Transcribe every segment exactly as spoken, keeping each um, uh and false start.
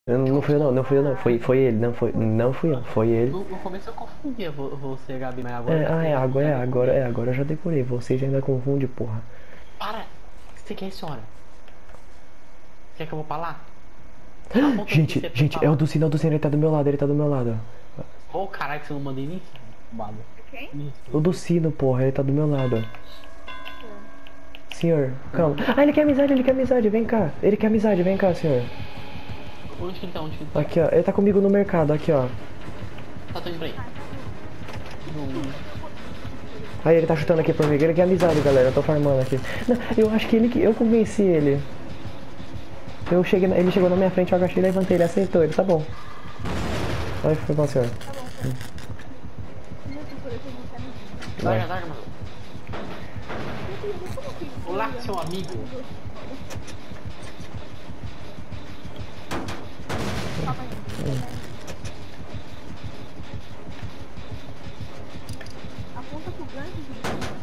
Eu não não fui eu não, não fui eu não, foi, foi ele, não foi, não fui eu, foi ele. No, no começo eu confundia vo- você, Gabi, mas agora É, eu ah, é, já agora, é, já agora, decorei. é, agora eu já decorei, vocês ainda confundem, porra. Para! Você quer isso, olha? Quer que eu vou pra lá? Aponta o Gente, P C pra eu ir gente, pra é o lá. do sinal do Senna, ele tá do meu lado, ele tá do meu lado. Ô, caralho, que você não manda nem isso, roubado. Quem? Me O respeita. do sino, porra, ele tá do meu lado. Tá. Senhor, calma. Ah, ele quer amizade, ele quer amizade, vem cá. Ele quer amizade, vem cá, senhor. Onde que ele tá? Onde que ele tá? Aqui, ó, ele tá comigo no mercado, aqui, ó. Tá, tô indo pra aí. Ah, então beleza. Não. Aí ele tá chutando aqui por mim, ele quer amizade, galera, eu tô farmando aqui. Não, eu acho que ele que. Eu convenci ele. Eu cheguei, na- ele chegou na minha frente, eu agachei, levantei, ele aceitou, ele tá bom. Aí foi bom, senhor. Tá bom, tá bom. Meu Deus, por exemplo, você é amiguinho. Larga, larga, mano. Meu Deus, como que foi? Olá, seu amigo. Calma aí. Aponta pro gancho, Júlio.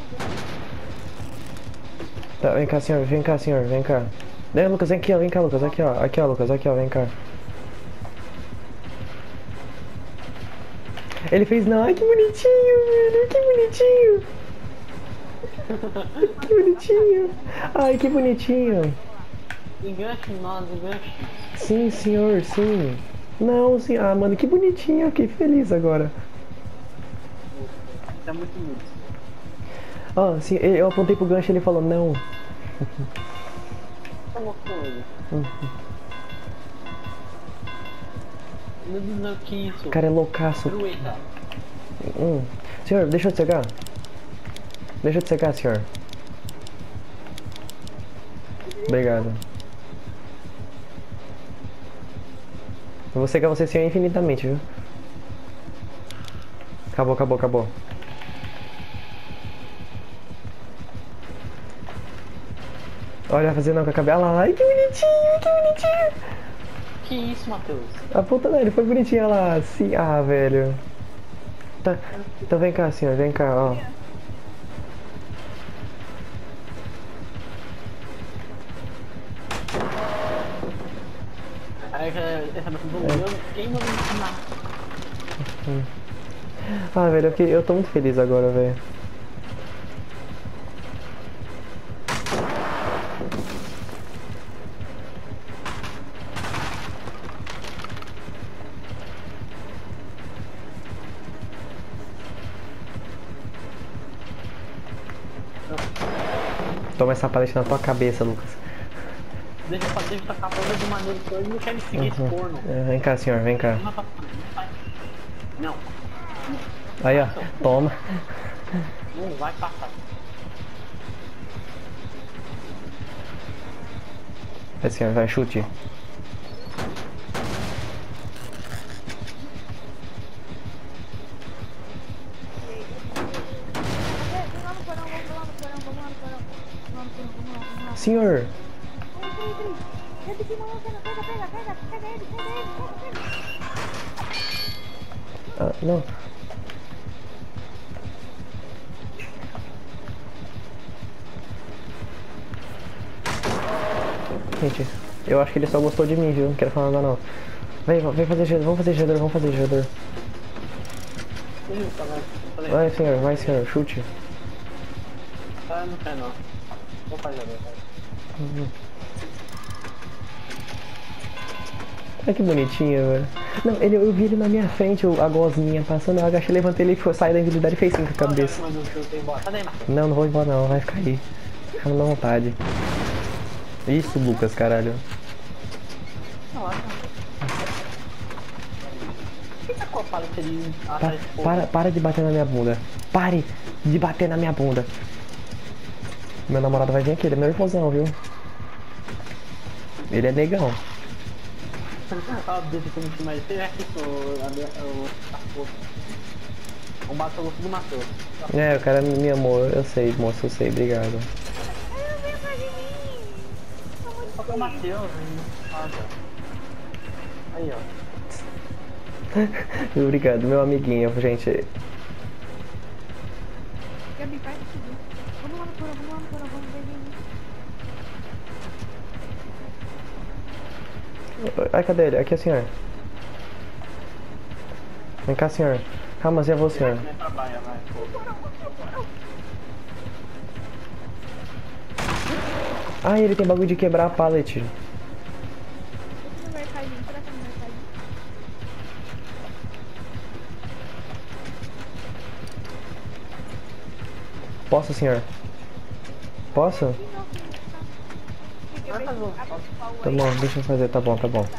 Tá, vem cá, senhor, vem cá, senhor, vem cá. Vem, Lucas, vem aqui, ó, vem cá, Lucas, aqui, ó. Aqui, ó, Lucas, aqui, ó, vem cá. Ele fez não, ai que bonitinho, velho, que bonitinho. Que bonitinho. Ai, que bonitinho. Enganche nós, enganche. Sim, senhor, sim. Não, sim. Ah, mano, que bonitinho, eu fiquei feliz agora. Tá muito muito. Ó, sim, eu apontei pro gancho e ele falou não. Falou com ele. Meu Deus, não, que isso? O cara é loucaço. Aproveita. Hum. Senhor, deixa eu te cegar. Deixa eu te cegar, senhor. Obrigado. Eu vou cegar você, senhor, infinitamente, viu? Acabou, acabou, acabou. Olha, fazer não com a cabeça. Olha lá, ai que bonitinho, que bonitinho. Que isso, Matheus? A puta dele foi bonitinha lá, sim. Ah, velho. Tá, então vem cá, senhor, vem cá, ó. Aí essa maçã do olhando, quem mandou me ensinar? Ah, velho, eu, fiquei- eu tô muito feliz agora, velho. Toma essa paleta na tua cabeça, Lucas. Deixa eu fazer essa capa de maneira que eu não quero seguir esse corno. É, vem cá, senhor, vem cá. Não vai passar, não vai. Não, Aí, ó, toma. não vai passar. Aí, senhor, vai, chute. Vem lá no porão, vamos lá no porão, vamos lá no porão. Vamos lá no porão, vamos lá, vamos lá. Senhor. Peraí, peraí, peraí. Pega aqui, não, pega, pega, pega, pega, pega ele, pega ele, pega, pega. Ah, não. Gente, eu acho que ele só gostou de mim, viu? Não quero falar nada, não. Vem, vem fazer gerador, vamos fazer gerador, vamos fazer gerador. Isso, vai. Falei, Vai, senhor, vai, senhor, chute. ah, não quero não. Vou fazer agora, vai. Olha que bonitinho, velho. Não, ele, eu vi ele na minha frente, o- a gosminha passando, eu agachei, levantei ele e foi, saí da invisibilidade e fez cinco com a cabeça. Mas eu tenho embora. Cadê, Matheus? Não, não vou embora não, vai ficar aí. Fica na vontade. Isso, Lucas, caralho. Não, lá, não. Por que tá com a paleta ali Pa- atrás do fogo? para, para de bater na minha bunda. Pare de bater na minha bunda. Meu namorado vai vir aqui, ele é nervosão, viu? Ele é negão. Ah, deixa que eu não te mais. Você é que sou a minha. O. A foto. O Matheus gostou do Matheus. É, o cara me amou, eu sei, moço, eu sei, obrigado. Ai, não vem atrás de mim. Tá muito Só que é o Matheus, hein? Ah, tá. Aí, ó. Obrigado, meu amiguinho, gente. Gabi, vai seguir. Vamos lá no porão, vamos lá no porão, vamos ver, vem, vem. Ai, cadê ele? Aqui, senhor. Vem cá, senhor. Calma, já vou, senhor. Vem pra baia, vai. Ah, ele tem bagulho de quebrar a pallet. Esse no mercadinho, será que é no mercadinho? Posso, senhor? Posso? Ih, não, filho, tá. Fiquei Vai bem- fazer um- abre o baú Tá aí. bom, deixa eu fazer, tá bom, tá bom.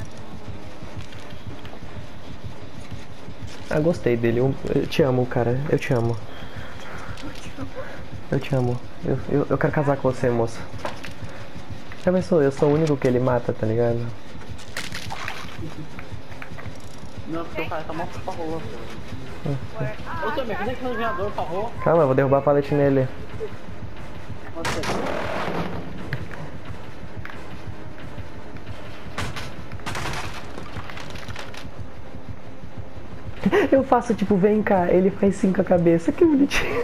Ah, gostei dele. Eu, eu te amo, cara. Eu te amo. Eu te amo. Eu, eu, eu quero casar com você, moça. Já pensou? Eu sou o único que ele mata, tá ligado? Não, porque o cara tá mal por favor. Ah, Ô, também, cadê aquele navegador, por favor? Calma, eu vou derrubar a pallet nele. Você. Eu faço tipo, vem cá, ele faz sim com a cabeça, que bonitinho.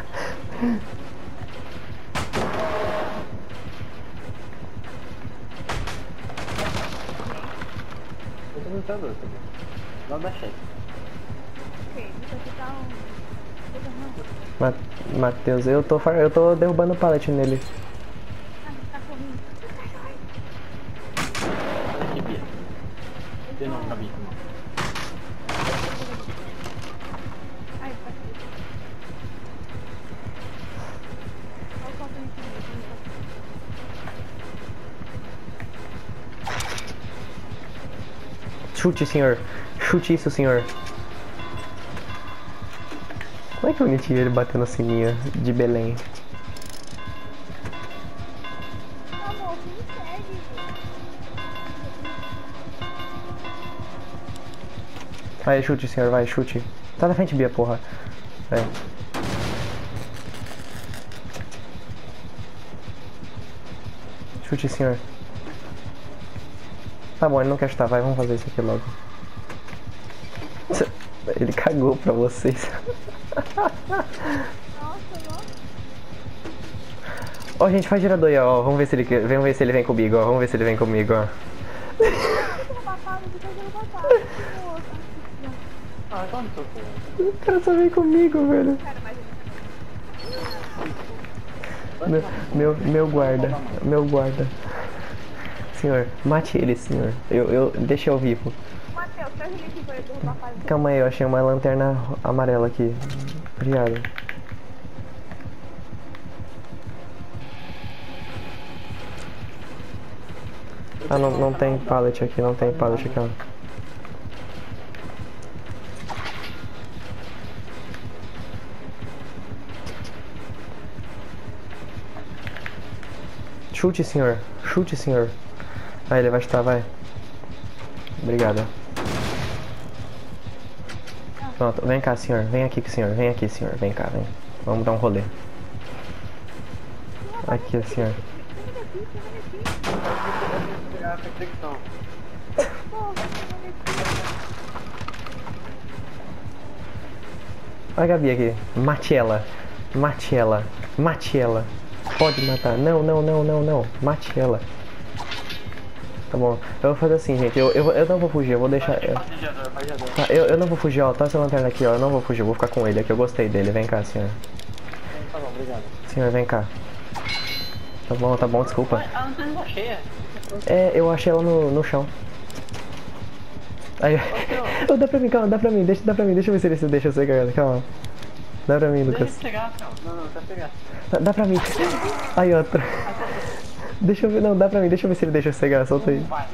Eu tô no navegador, tá bom? Lá da chefe. ok, deixa eu ficar um... Coisa não. Ma Matheus, eu tô, far- eu tô derrubando o pallet nele. Ai, tá correndo. Olha aqui, Bia. Você não, Gabi. Ai, tá aqui. Olha o copo aqui, Chute, senhor. Chute isso, senhor. Como é que bonitinho ele batendo no sininho de Belém. amor, me segue. Vai, chute, senhor, vai, chute. Tá na frente, Bia, porra. Vai. Chute, senhor. Tá bom, ele não quer chutar, vai, vamos fazer isso aqui logo. Ele cagou pra vocês. Nossa, nossa. Ó, gente, faz girador aí, ó. Vamos ver se ele, quer- vamos ver se ele vem comigo, ó. Vamos ver se ele vem comigo, ó. Eu vou matar, eu vou matar. Que moça. Ah, toma no seu cu. O cara só vem comigo, velho. Cara, mas ele Meu, meu, meu guarda, meu guarda. Senhor, mate ele, senhor. Eu, eu, deixa eu vivo. Matheus, traz ele aqui pra eu derrubar a palha. Calma aí, eu achei uma lanterna amarela aqui. Obrigado. Ah, não, não tem pallet aqui, não tem pallet aqui, ó. Chute, senhor. Chute, senhor. Aí, ele vai chutar, vai. Obrigado. Pronto, vem cá, senhor. Vem aqui, senhor. Vem aqui, senhor. Vem cá, vem. Vamos dar um rolê. Aqui, senhor. Pegar a perseguição. Olha a Gabi aqui. Mate ela. Mate ela. Mate ela. Pode matar. Não, não, não, não, não. Mate ela. Tá bom. Eu vou fazer assim, gente. Eu, eu, eu não vou fugir. Eu vou deixar... Eu, Faz radiador, faz radiador. tá, eu, eu não vou fugir, ó. Tá essa lanterna aqui, ó. Eu não vou fugir. Eu vou ficar com ele aqui. Eu gostei dele. Vem cá, senhor. Tá bom, obrigado. Senhor, vem cá. Tá bom, tá bom. Desculpa. Mas a lanterna tá cheia. É, eu achei ela no, no chão. Aí... Oh, dá pra mim, calma. Dá pra mim. Deixa, dá pra mim. Deixa eu ver se ele se deixa eu cegar ela. Calma. Dá pra mim, Deixa Lucas. eu pegar, calma. Não, não, tá pegar. Dá, dá pra mim. Aí, outra. Deixa eu ver. Não, dá pra mim. Deixa eu ver se ele deixa eu cegar. Solta aí. Vai.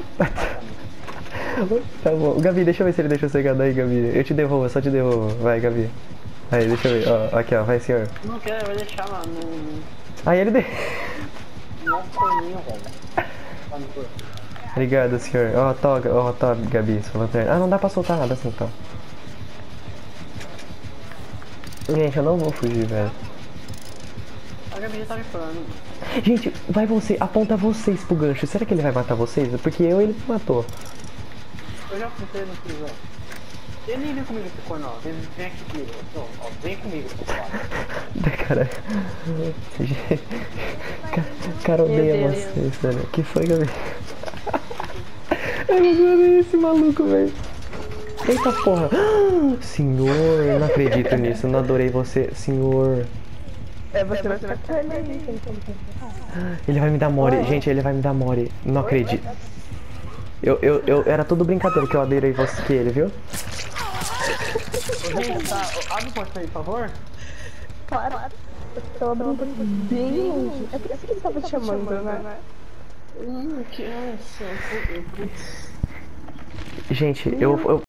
Tá bom. Gabi, deixa eu ver se ele deixa eu cegar daí, Gabi. Eu te devolvo, eu só te devolvo. Vai, Gabi. Aí, deixa eu ver. Ó, aqui, ó. Vai, senhor. Não quero, vai deixar lá no... Aí ele... De... no forninho, velho. Lá no corpo. Obrigado, senhor. Ó, toga. Ó, tá, Gabi. Sua lanterna. Ah, não dá pra soltar nada assim, então. Gente, eu não vou fugir, velho. A Gabi já tá me falando. Gente, vai você. Aponta vocês pro gancho. Será que ele vai matar vocês? Porque eu, ele me matou. Eu já apontei no prisão. Ele nem vem comigo esse corno, ó. Vem, vem aqui comigo. Ó, ó, vem comigo, pessoal. Cara... Ca- Cara, odeia vocês, velho. Que foi, Gabi? Eu não adorei esse maluco, velho. Eita porra. Senhor, eu não acredito nisso. Eu não adorei você, senhor. É, você vai ficar com ele aí. Ele vai me dar more. Gente, ele vai me dar more. Não acredito. Eu, eu, eu era tudo brincadeira que eu adorei você que ele, viu? Gente, tá, abre o portão aí, por favor. Claro. Eu tô brincando bem longe. É por isso que ele tava te chamando, né? Hum, que nossa. Gente, eu, eu